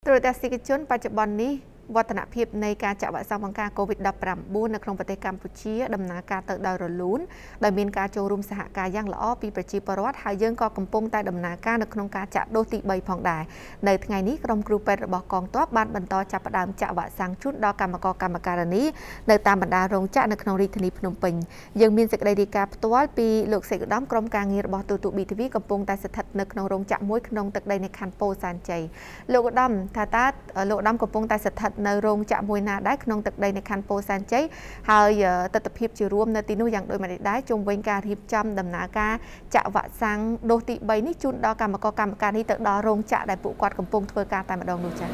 ตรวจสิกชนปัจจุบันนี้วัฒนธรรมในการจับวัคซีนป้องกันโควิด-19 ในครองประเทศกัมพูชีดำเนินการเติบโตล้วนโดยมีการโจรุมสหการย่างละอ้อปีประชีประวัติหายังก็กำปงแต่ดำเนินการในครองการจัดโดติใบผ่องได้ในไงนี้กรมครูเป็นระบบกองทัพบ้านบรรทอจับประดามจับวัคซีนชุดดอกกรรมการนี้ในตามบรรดาโรงจักรในครองรีธนีพนมเปญยังมีศักยภาพตัวปีหลุดเสกด้อมกรมการเงินระบบตัวบีทีวีกำปงแต่สถัดในครองโรงจักรมวยครองตึกใดในคันโปซานใจโลกด้อมทาตาโลกด้อมกำปงแต่สถัดในโรงจักรมวยนาได้ขนมตึกใดในคันโปซานใจหายตัดเพียบจีรวมในตีนู้อย่างโดยมาได้จงเวงการรีบจำดำนาการจะวัดสังโดติใบนี้จุนดอกรรมการนี้ตึกดอโรงจะได้ปุกกอดกำปงเพื่อการตามมาดองดูจ้า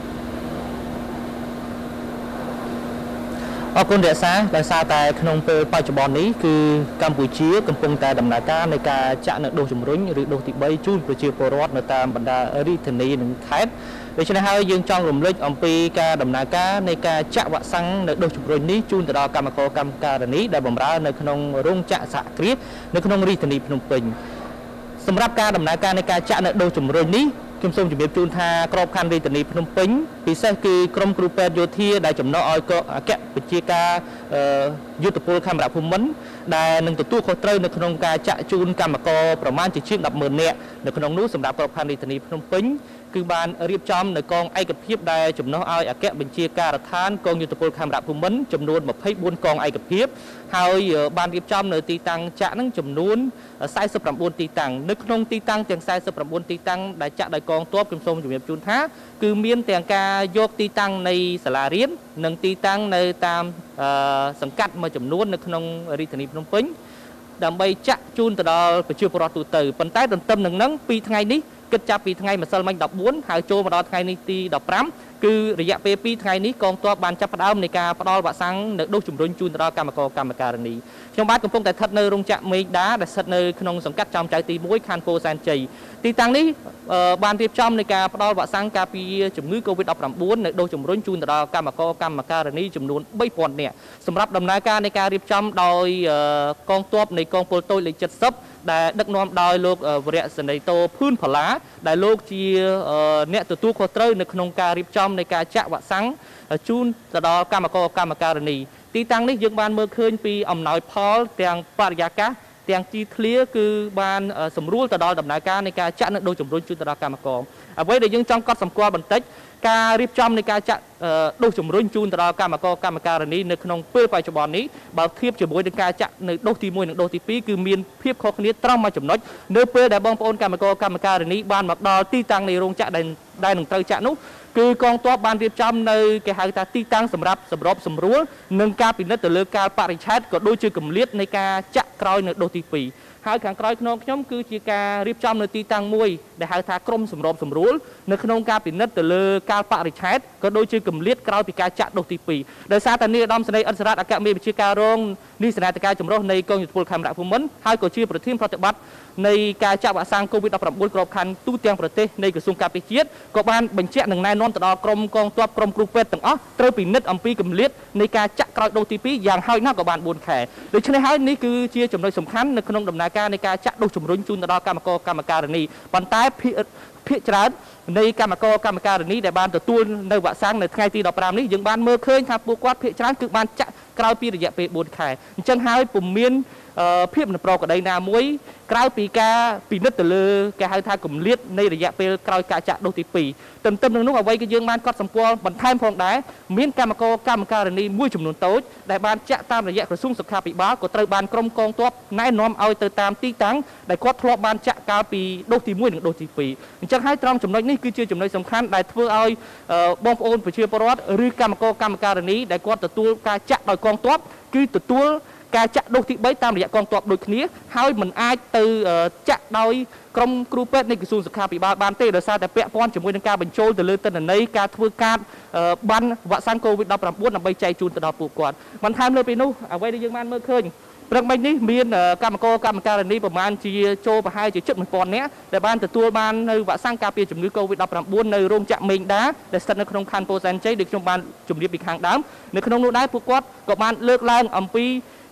ขอบคุณเดชะโดยซาแต่ขนมเปปัจจุบันนี้คือกัมพูชีกำปงแต่ดำนาการในการจะในโดจุมรุ่งหรือโดติใบจุนประชีพรอดในตามบรรดาริธนีหนึ่งแคสโดยเฉพาะยังจ้องรวมเล็กอมปีการดำนาการในการจะวัดสังในโดจุมรุ่งนี้จุนตลอดกรรมการนี้ได้บำราในขนมรุ่งจะสักครีในขนมริธนีพนมเปญสำหรับการดำนาการในการจะในโดจุมรุ่งนี้คุณสมจุดเบียบจูนทากรอบคันริตนีพนมเปญพิเศษคือกรมครูแพทย์โยธีได้จำนวนอ้อยก็แกะปิจิกายุติภูมิคำรับภูมิได้หนึ่งตัวโคตรในขนมการจะจูนกรรมกรประมาณจะชื่อ10,000เนี่ยในขนมนู้สำหรับกรอบคันริตนีพนมเปญคือบานเรียบจำในกองไอกระเพียบได้จำนวนอ้อยแกะปิจิการทานกองยุติภูมิคำรับภูมิจำนวน24กองไอกระเพียบหายบานเรียบจำในตีตังจะนั่งจำนวน49ตีตังในขนมตีตังเตียง49ตีตังได้จะได้กองตัวคุณสมจุดเบียบจูนท้าคือเมียนแต่งการยกตีตังในสลาเรียนหนึ่งตีตังในตามสังกัดมาจำนวนในขนมริธนีพนมเปญดำใบจะจูนตลอดไปชื่อปรตุเตอร์ปันใต้ดำเติมหนึ่งนั้นปีทั้งไงนี้กิจจับปีทั้งไงมาเซลมัน14หายโจมาดอทั้งไงนี้ตี15คือระยะปีทั้งไงนี้กองตัวบานจับประดามในการประดอลวัสังในโดจุ่มรุ่นจูนตลอดกรรมการนี้ชาวบ้านกำปงแต่ทัดในโรงจักรเมฆดาแต่ทัดในขนมสังกัดจอมใจตีมุ้ยคันโปแซนจีตีตังนี้บานเรียบจำในการประดอลวัสังกาปีจุ่มมือโควิด-19ในโดจุ่มรุ่นจูนตลอดกรรมการนี้จำนวน3 ปอนด์เนี่ยสำหรับดำเนินการในการเรียบจำโดยกองตัวในกองโปรโตเลจิตซับได้ดักน้อมโดยโลกบริษัทในโตพื้นผลาได้โลกจีเนี่ยตัวโคตรในขนมการเรียบจำในการจะวัสังจูนตลอดกรรมการนี้ตีตังนี้ยังบานเมื่อคืนปีอำนาจพอลเตียงปริยากะเตียงจีเคลียคือบานสมรู้ตลอดดำเนินการในการจะโดยจำนวนจุดตลอดกรรมกรเอาไว้เดี๋ยวยังจ้องก็สำคัญบันทึกการรีบจำในการจะโดยจำนวนจุดตลอดกรรมการนี้ในขนมเปื้อนปัจจุบันนี้บางเทียบจะบวยในการจะในโดยที่มวยในโดยที่ปีคือมีเพียบข้อนี้ต้องมาจำนวนเนื้อเปื้อนแต่บางปนกรรมการนี้บานหมักดอตีตังในโรงจะได้หนึ่งเตาจะนุคือกองตัวบานเรียบจำในแก่หายตาตีตังสำหรับสำรวจหนึ่งการปิดนัดแต่เลือกการปริชัดก็โดยชื่อกำเลียดในการจะกรอยในโดยที่ปีหายขังกรอยขนมย่อมคือจีการเรียบจำในตีตังมวยได้หายทากรมสำรวจในขนมการปิดนัดแต่เลือกการปริชัดก็โดยชื่อกำเลียดกรอยปีการจะโดยที่ปีโดยซาตานีดอมสนัยอัศรัตอากาศมีวิชการโรงนิสนาตการจำรองในกองยุทธภูมิคำรักภูมิหายก็ชื่อประเทศปฏิบัติในการจับวัคซีนโควิด-19กรอบคันตู้เตียงประเทศในกระทรวงการพิจิตรก็บ้านบัญชีหนึ่งนายนนตลอดกรมกองทัพกรมครูเป็ดต่างอ๋อเตรียมปีนิดอัมพีกำเลียดในการจับกรอยโดยที่ปีอย่างห้อยหน้ากับบ้านบุญแขโดยเฉพาะนี้คือเชียร์จำนวนสำคัญในขนมดำนาการในการจับโดยจำนวนจุนตลอดกรรมการนี้ปันท้ายพิจารณาในกรรมการนี้แต่บ้านตัวในวัคซีนในไงตีดอกปรามนี้ยังบ้านเมื่อเคยทำปูกวัดพิจารณาคือบ้านจับกรอยปีระยะปีบุญแขจังหายปุ่มเมียนเพียบในโปรกระไดนามวยกลายปีกาปีนัดตะลือแกให้ทางกลุ่มเลียดในระยะปีกลายกาจะโดติปีเติมหนึ่งนู้เอาไว้ก็ยังบ้านก็สมควรบรรทัดพองได้เมียนกรรมการนี้มุ่ยจุ่มนุนโต๊ดได้บ้านจะตามระยะกระสุนสุขาปีบ้าก็เติมบ้านกรมกองทัพนายน้อมเอาเติมตามตีตังได้ก็ทลบบ้านจะกาปีโดติมุ่ยหนึ่งโดติปีจังให้ตรองจุ่มน้อยนี่คือเชื่อจุ่มน้อยสำคัญได้เพื่อเอาบอมโอนไปเชื่อประวัติหรือกรรมการนี้ได้ก็ตัวการจะโดยกองทัพคือตัวการจะโดยที่ใบตามระยะกองทัพโดยนี้ให้มันอาจตือจะโดยกรมครูเป็ดในกระทรวงสุขาภิบาลบานเตอร์โดยซาแต่เปะป้อนจมูกในการบรรจุแต่เลือดแต่ในการทำการบันวัคซีนโควิด-19นำไปใจจูนตลอดปลูกก่อนมันทำเลยไปนู้เอาไว้ในยังมันเมื่อคืนเรื่องใบนี้มีกรรมการนี้ประมาณจีโจประหายจีจุดมันปอนเนี้ยแต่บ้านแต่ตัวบ้านในวัคซีนการเปลี่ยนจมูกโควิด-19ในโรงจักรเมงดาแต่สถานในขนมคันโปรเซนใจเด็กชมบ้านจุ่มเรียบอีกครั้งดำในขนมนู้นได้ปลูกก่อนกับบ้านเลิกล้างอัมพี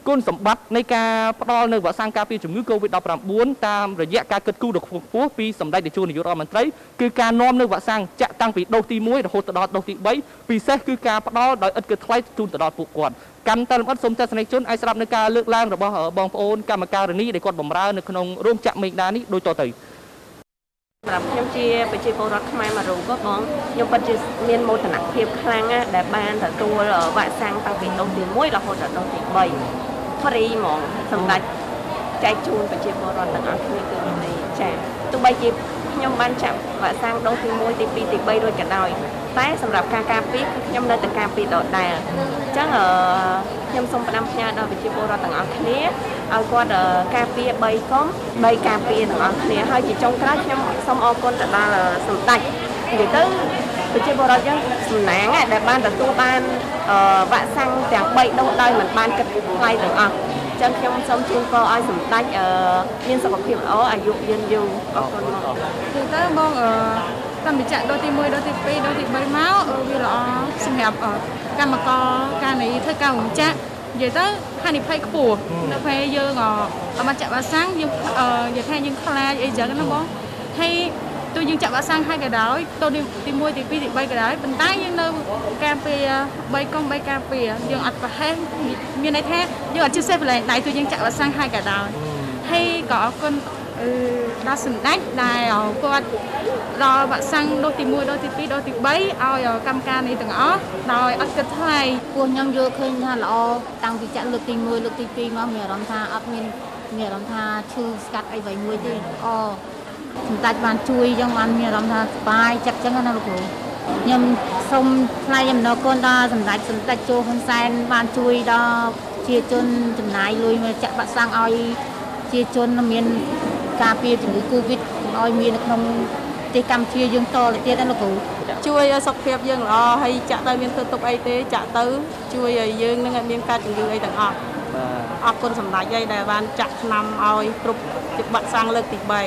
គុណសម្បត្តិនៃការផ្ដល់នៅវ៉ាក់សាំងការពារជំងឺ COVID-19 តាមរយៈការគិតគូរដ៏ខ្ពង់ខ្ពស់ពីសម្ដេចនាយករដ្ឋមន្ត្រីគឺការនាំនៅវ៉ាក់សាំងចាក់តាំងពីដូសទី1រហូតដល់ដូសទី3ពិសេសគឺការផ្ដល់ដោយឥតគិតថ្លៃជូនទៅដល់ពួកគាត់កម្មតលំអិតសូមទស្សនិកជនអាចស្ដាប់នៅការលើកឡើងរបស់បងប្អូនកម្មការិនីដែលគាត់បម្រើនៅក្នុងរោងចក្រមេដានេះដូចតទៅសម្រាប់ខ្ញុំជាប្រជាពលរដ្ឋខ្មែរមួយរូបបងខ្ញុំពិតជាមានមោទនភាពខ្លាំងណាស់ដែលបានទទួលវ៉ាក់សាំងតាំងពីដូសទី1រហូតដល់ដូសទី3ហ្វ្រីហ្មងសម្រាប់ចែកជូនប្រជាពលរដ្ឋទាំងអស់គ្នាគឺមានន័យចា៎ទោះបីជាខ្ញុំបានចាក់វ៉ាក់សាំងដូសទី1ទី2ទី3រួចក៏ដោយតែសម្រាប់ការការពារគឺខ្ញុំនៅតែការពារដដែលអញ្ចឹងខ្ញុំសូមផ្ដាំផ្ញើដល់ប្រជាពលរដ្ឋទាំងអស់គ្នាឲ្យគាត់ការពារ3កុំ3ការពារទាំងអស់គ្នាហើយជាចុងក្រោយខ្ញុំសូមអរគុណទៅដល់សម្ដេចនិយាយទៅប្រជាពលរដ្ឋយើងសំណាងដែលបានទទួលបានវ៉ាក់សាំងទាំង3ដូសដោយមិនបានគិតថ្លៃទាំងអស់ចឹងខ្ញុំសូមជូនពរឲ្យសម្ដេចមានសុខភាពល្អអាយុយឺនយូរអរគុណមកគឺទៅបងតាមវិជ្ជាដូសទី1ដូសទី2ដូសទី3មកវាល្អសម្រាប់កម្មករការងារធ្វើការរោងចក្រនិយាយទៅហានិភ័យខ្ពស់នៅពេលយើងអត់បានចាក់វ៉ាក់សាំងយើងនិយាយថាយើងខ្លាចអីចឹងណាបងហើយទោះយើងចាក់វ៉ាក់សាំងហើយក៏ដោយទៅទី1ទី2ទី3ក៏ដោយប៉ុន្តែយើងនៅការពារ3កុំ3ការពារយើងអត់ប្រហែលមានន័យថាយើងអត់ជិះសេះប្រឡែងដៃទោះយើងចាក់វ៉ាក់សាំងហើយក៏ដោយហើយក៏អរគុណដល់សម្ដេចដែលគាត់ដល់វ៉ាក់សាំងដូសទី1ដូសទី2ដូសទី3ឲ្យកម្មការនេះទាំងអស់ដោយអត់គិតថ្លៃពួកខ្ញុំយល់ឃើញថាល្អតាំងពីចាក់លើកទី1លើកទី2មកមានអារម្មណ៍ថាអត់មានអារម្មណ៍ថាឈឺស្កាត់អីអ្វីមួយទេសម្ដេចបានជួយចឹងបានមានអារម្មណ៍ថាសប្បាយចិត្តចឹងណាលោកគ្រូខ្ញុំសូមថ្លែងអំណរគុណដល់សម្ដេចជោហ៊ុនសែនបានជួយដល់ជាជនចំណាយលុយមកចាក់វ៉ាក់សាំងឲ្យជាជនមានការពារជំងឺ Covid ឲ្យមាននៅក្នុងប្រទេសកម្ពុជាយើងតទៅទៀតណាលោកគ្រូជួយឲ្យសុខភាពយើងល្អហើយចាក់ទៅមានធ្វើទុកអីទេចាក់ទៅជួយឲ្យយើងនឹងអត់មានការជំងឺអីទាំងអស់អរគុណសម្ដេចហើយដែលបានចាក់ថ្នាំឲ្យគ្រប់វ៉ាក់សាំងលើកទី3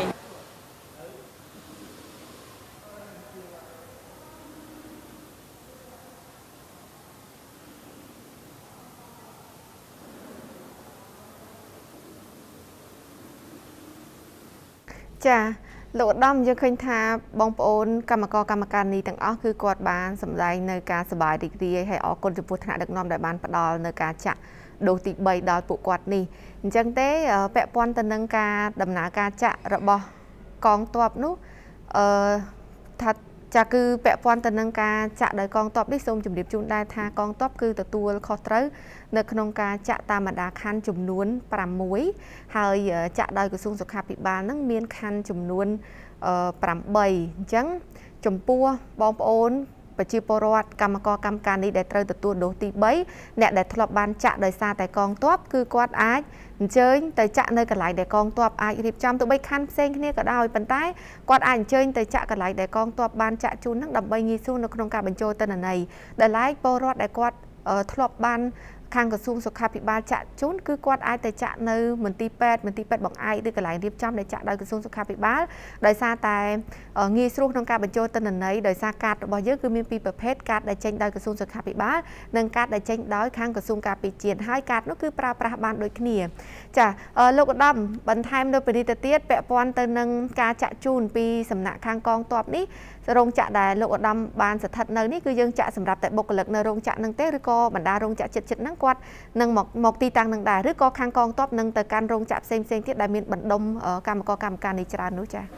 ចាលោកឧត្តមយើងឃើញថាបងប្អូនកម្មការនីទាំងអស់គឺគាត់បានសម្ដែងនៅការសប្បាយរីករាយហើយអរគុណចំពោះថ្នាក់ដឹកនាំដែលបានផ្ដល់នៅការចាក់ដូសទី3ដល់ពួកគាត់នេះអញ្ចឹងទេពាក់ព័ន្ធទៅនឹងការដំណើរការចាក់របស់កងទ័ពនោះថាចាគឺពាក់ព័ន្ធទៅនឹងការចាក់ដោយកងទ័ពនេះសូមជម្រាបជូនដែរថាកងទ័ពគឺទទួលខុសត្រូវនៅក្នុងការចាក់តាមបណ្ដាខណ្ឌចំនួន6ហើយចាក់ដោយក្រសួងសុខាភិបាលនឹងមានខណ្ឌចំនួន8អញ្ចឹងចំពោះបងប្អូនប្រជាពលរដ្ឋកម្មការនេះដែលត្រូវទទួលដូសទី3អ្នកដែលធ្លាប់បានចាក់ដោយសារតែកងទ័ពគឺគាត់អាចអញ្ជើញទៅចាក់នៅកន្លែងដែលកងទ័ពអាចរៀបចំទៅបីខណ្ឌផ្សេងគ្នាក៏ដោយប៉ុន្តែគាត់អាចអញ្ជើញទៅចាក់កន្លែងដែលកងទ័ពបានចាក់ជូននឹងដើម្បីងាយស្រួលនៅក្នុងការបញ្ចូលទិន្នន័យដែលឡែកពលរដ្ឋដែលគាត់ធ្លាប់បានខាងក្រសួងសុខាភិបាលចាក់ជូនគឺគាត់អាចទៅចាក់នៅមន្ទីរពេទ្យបង្អែកឬកន្លែងរៀបចំដែលចាក់ដោយក្រសួងសុខាភិបាលដោយសារតែងាយស្រួលក្នុងការបញ្ចូលទិន្នន័យដោយសារកាតរបស់យើងគឺមានពីរប្រភេទកាតដែលចេញដោយក្រសួងសុខាភិបាលនិងកាតដែលចេញដោយខាងក្រសួងការពារជាតិហើយកាតនោះគឺប្រើប្រាស់បានដូចគ្នាចាលោកឧត្តមបន្ថែមនៅពីនេះទៅទៀតពាក់ព័ន្ធទៅនឹងការចាក់ជូនពីសំណាក់ខាងកងទ័ពនេះរោងចក្រដែលលោកឧត្តមបានស្ថិតនៅនេះគឺយើងចាក់សម្រាប់តែបុគ្គលិកនៅរោងចក្រនឹងទេឬក៏បណ្ដារោងចក្រចិត្តហ្នឹងគាត់នឹងមកទីតាំងនឹងដែរឬក៏ខាងកងទ័ពនឹងទៅកាន់រោងចក្រផ្សេងទៀតដែលមានបណ្ដុំកម្មការនេះច្រើននោះចា៎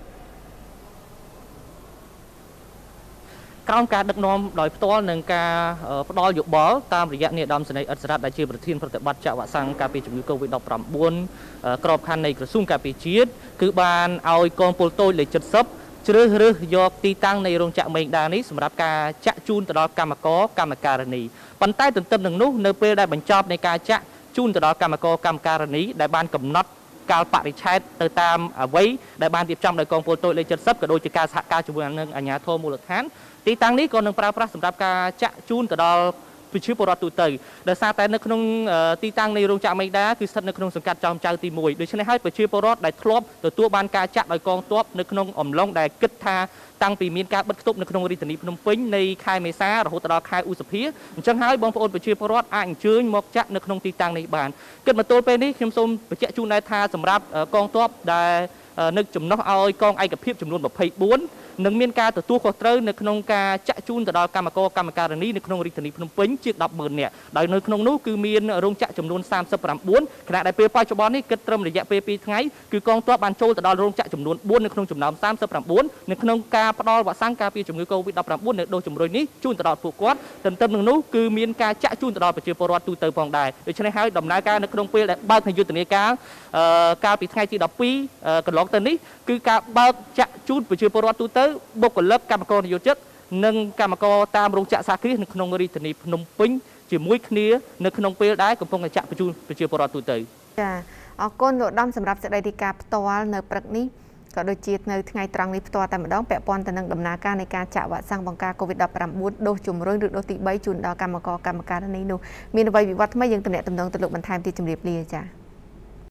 ក្រោមការដឹកនាំដោយផ្ទាល់នឹងការផ្ដល់យោបល់តាមរយៈនាយឧត្តមសេនីយ៍អិតសារ៉ាត់ដែលជាប្រធានប្រតិបត្តិចាក់វ៉ាក់សាំងការពារជំងឺ COVID-19 ក្របខ័ណ្ឌនៃក្រសួងការពារជាតិគឺបានឲ្យកងពលតូចលេខ70ជ្រើសរើសយកទីតាំងនៃរោងចក្រមេងដានេះសម្រាប់ការចាក់ជូនទៅដល់កម្មការនីប៉ុន្តែទន្ទឹមនឹងនោះនៅពេលដែលបញ្ចប់នៃការចាក់ជូនទៅដល់កម្មការនីដែលបានកំណត់កាលបរិច្ឆេទទៅតាមអ្វីដែលបានរៀបចំដោយកងពលតូចលេខ70ក៏ដូចជាការសហការជាមួយនឹងអាជ្ញាធរមូលដ្ឋានទីតាំងនេះក៏នឹងប្រើប្រាស់សម្រាប់ការចាក់ជូនទៅដល់ប្រជាពលរដ្ឋទូទៅដោយសារតែនៅក្នុងទីតាំងនៃរោងចក្រមេដាគឺស្ថិតនៅក្នុងសង្កាត់ចោមចៅទី1ដូច្នេះហើយប្រជាពលរដ្ឋដែលធ្លាប់ទទួលបានការចាក់ដោយកងទ័ពនៅក្នុងអំឡុងដែលគិតថាតាំងពីមានការបិទគប់នៅក្នុងរាជធានីភ្នំពេញនៃខែមេសារហូតដល់ខែឧសភាអញ្ចឹងហើយបងប្អូនប្រជាពលរដ្ឋអាចអញ្ជើញមកចាក់នៅក្នុងទីតាំងនេះបានគិតមកទល់ពេលនេះខ្ញុំសូមបញ្ជាក់ជូនដែរថាសម្រាប់កងទ័ពដែលនឹកចំណោះឲ្យកងឯកភាពចំនួន24នឹងមានការទទួលខុសត្រូវនៅក្នុងការចាក់ជូនទៅដល់កម្មករកម្មការិនីនៅក្នុងរាជធានីភ្នំពេញជាង 100000 នាក់ដោយនៅក្នុងនោះគឺមានរោងចក្រចំនួន39ខណៈដែលពេលបច្ចុប្បន្ននេះគិតត្រឹមរយៈពេល2ថ្ងៃគឺកងទ័ពបានចូលទៅដល់រោងចក្រចំនួន4នៅក្នុងចំណោម39នៅក្នុងការផ្ដល់វ៉ាក់សាំងការពារជំងឺ Covid-19 នៅដូសជំរុញនេះជូនទៅដល់ពួកគាត់ទន្ទឹមនឹងនោះគឺមានការចាក់ជូនទៅដល់ប្រជាពលរដ្ឋទូទៅផងដែរដូច្នេះហើយដំណើរការនៅក្នុងពេលដែលបើកយុទ្ធនាការកាលពីថ្ងៃទី12កន្លងទៅនេះគឺការបើកចាក់ជូនប្រជាពលរដ្ឋទូទៅបុគ្គលិកកម្មករនិយោជិតនិងកម្មករតាមរោងចក្រសហគ្រាសនៅក្នុងរាជធានីភ្នំពេញជាមួយគ្នានៅក្នុងពេលដែលកំពុងតែចាក់បញ្ជូនប្រជាពលរដ្ឋទូទៅចាអរគុណលោកឧត្តមសម្រាប់សេចក្តីរាយការណ៍ផ្ទាល់នៅព្រឹកនេះក៏ដូចជានៅថ្ងៃត្រង់នេះផ្ទាល់តែម្ដងពាក់ព័ន្ធទៅនឹងដំណើរការនៃការចាក់វ៉ាក់សាំងបង្ការ COVID-19 ដូសជំរុញឬដូសទី3ជូនដល់កម្មករកម្មការិនីនោះមានអ្វីវិវត្តថ្មីយើងតំណែងទៅលោកបន្ថែមទីជម្រាបលាចា